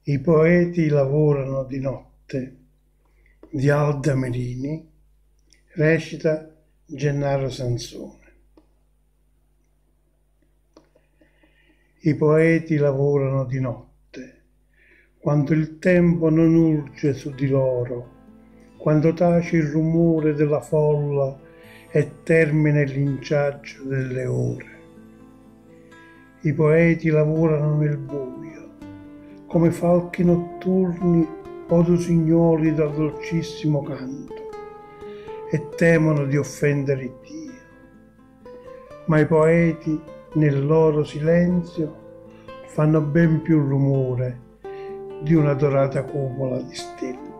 I poeti lavorano di notte di Alda Merini, recita Gennaro Sansone. I poeti lavorano di notte, quando il tempo non urge su di loro, quando tace il rumore della folla e termina il linciaggio delle ore. I poeti lavorano nel buio, come falchi notturni o usignoli dal dolcissimo canto, e temono di offendere Dio. Ma i poeti, nel loro silenzio, fanno ben più rumore di una dorata cupola di stelle.